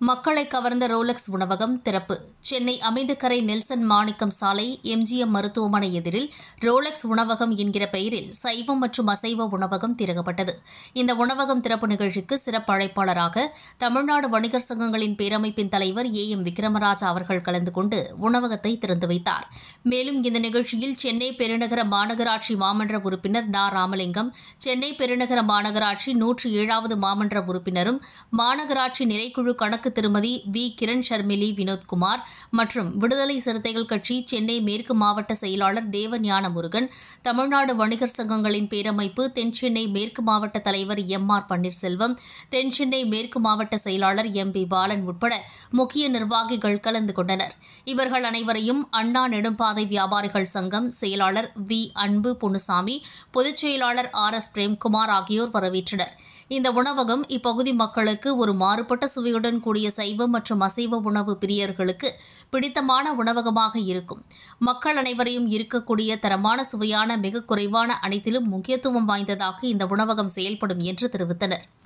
மக்களை கவர்ந்த ரோலக்ஸ் உணவகம் திறப்பு. சென்னை அமைந்தகரை நெல்சன் மாணிக்கம் சாலை எம்.ஜி.எம் மருத்துவமனை எதிரில் ரோலக்ஸ் உணவகம் என்கிற பெயரில் சைவம் மற்றும் அசைவ உணவகம் திறக்கப்பட்டது. இந்த உணவகம் திறப்பு நிகழ்ச்சிக்கு சிறப்பு அழைப்பாளராக தமிழ்நாடு வணிகர் சங்கங்களின் பேரமைப்பின் தலைவர் ஏ.எம் விக்ரமராஜா அவர்கள் கலந்து கொண்டு உணவகத்தை திறந்து வைத்தார். மேலும் இந்த நிகழ்ச்சியில் சென்னை பெருநகர மாநகராட்சி மாமன்ற உறுப்பினர் நா. ராமலிங்கம், சென்னை பெருநகர மாநகராட்சி 107வது மாமன்ற உறுப்பினரும் மாநகராட்சி நிலைக்குழு கணக்கு திருமதி வி. கிரண் ஷர்மிலி வினோத்குமார் மற்றும் விடுதலை சிறுத்தைகள் கட்சி சென்னை மேற்கு மாவட்ட செயலாளர் தேவஞான முருகன், தமிழ்நாடு வணிகர் சங்கங்களின் பேரமைப்பு தென்சென்னை மேற்கு மாவட்ட தலைவர் எம்.ஆர். பன்னீர்செல்வம், தென்சென்னை மேற்கு மாவட்ட செயலாளர் எம்.பி. பாலன் உட்பட முக்கிய நிர்வாகிகள் கலந்து கொண்டனர். இவர்கள் அனைவரையும் அண்ணா நெடும்பாதை வியாபாரிகள் சங்கம் செயலாளர் வி. அன்பு பொன்னுசாமி, பொதுச் செயலாளர் ஆர்.எஸ். பிரேம்குமார் ஆகியோர் வரவேற்றனர். இந்த உணவகம் இப்பகுதி மக்களுக்கு ஒரு மாறுபட்ட சுவையுடன் கூடிய சைவம் மற்றும் அசைவ உணவு பிரியர்களுக்கு பிடித்தமான உணவகமாக இருக்கும். மக்கள் அனைவரையும் இருக்கக்கூடிய தரமான, சுவையான, மிக குறைவான அனைத்திலும் முக்கியத்துவம் வாய்ந்ததாக இந்த உணவகம் செயல்படும் என்று தெரிவித்தனர்.